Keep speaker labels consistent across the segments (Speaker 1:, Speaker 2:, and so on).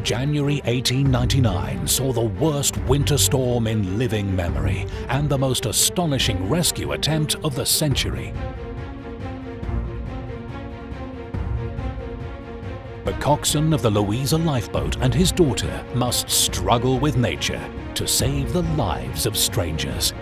Speaker 1: January 1899 saw the worst winter storm in living memory and the most astonishing rescue attempt of the century. The coxswain of the Louisa lifeboat and his daughter must struggle with nature to save the lives of strangers.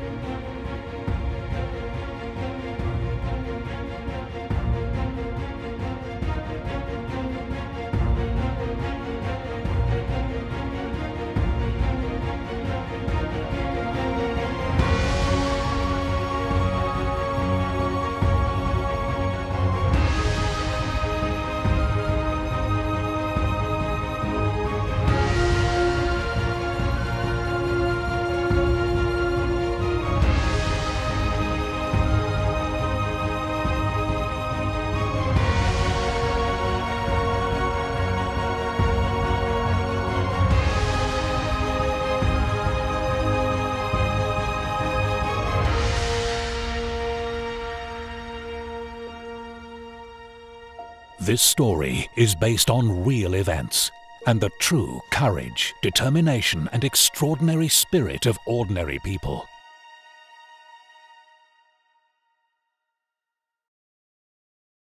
Speaker 1: This story is based on real events and the true courage, determination, and extraordinary spirit of ordinary people.